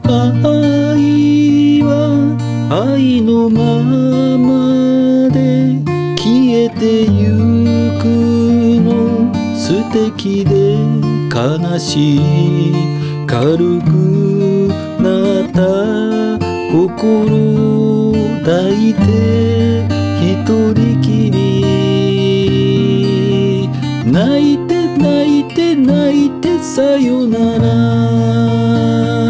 愛は愛のままで消えてゆくの、素敵で悲しい軽くなった心抱いて一人きり、泣いて泣いて泣いてさよなら。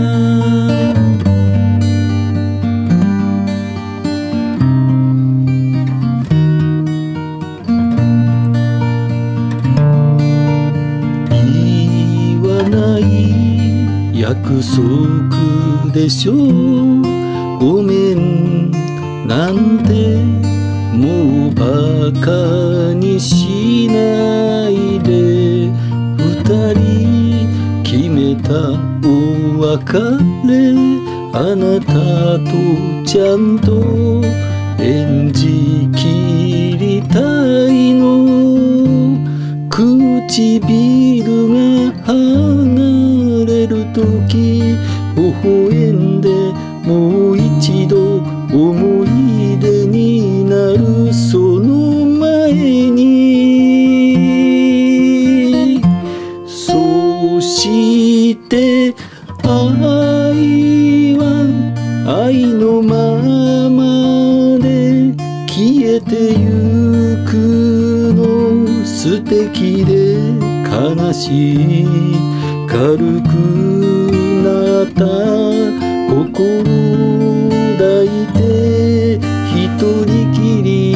約束でしょう、ごめんなんてもうバカにしないで、二人決めたお別れ、あなたとちゃんと演じきりたいの、唇が離れるとき微笑んで、もう一度思い出になるその前に、そして愛は愛のままで消えてゆくの、素敵で悲しい軽くなった心抱いて一人きり、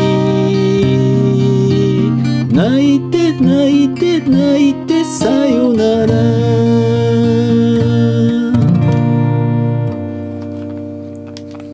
泣いて泣いて泣いてさよなら。